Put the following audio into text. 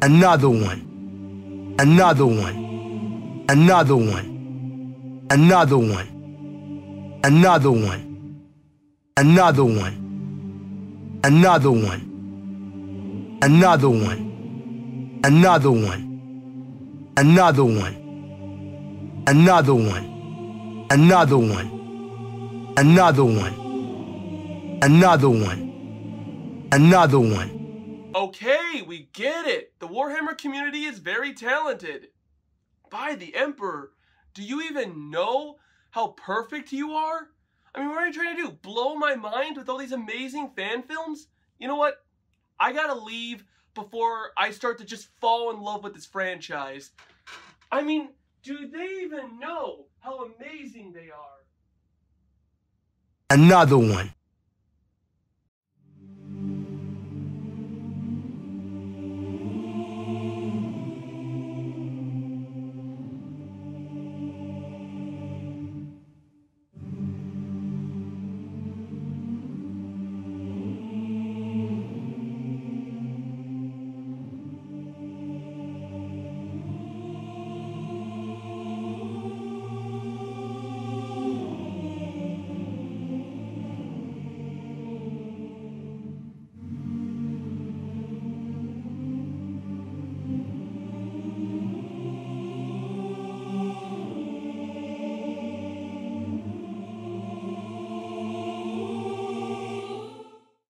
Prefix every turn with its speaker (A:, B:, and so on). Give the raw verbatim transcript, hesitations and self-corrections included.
A: Another one. Another one. Another one. Another one. Another one. Another one. Another one. Another one. Another one. Another one. Another one. Another one. Another one. Another one. Another one.
B: Okay, we get it. The Warhammer community is very talented. By the Emperor, do you even know how perfect you are? I mean, what are you trying to do? Blow my mind with all these amazing fan films? You know what? I gotta leave before I start to just fall in love with this franchise. I mean, do they even know how amazing they are?
A: Another one.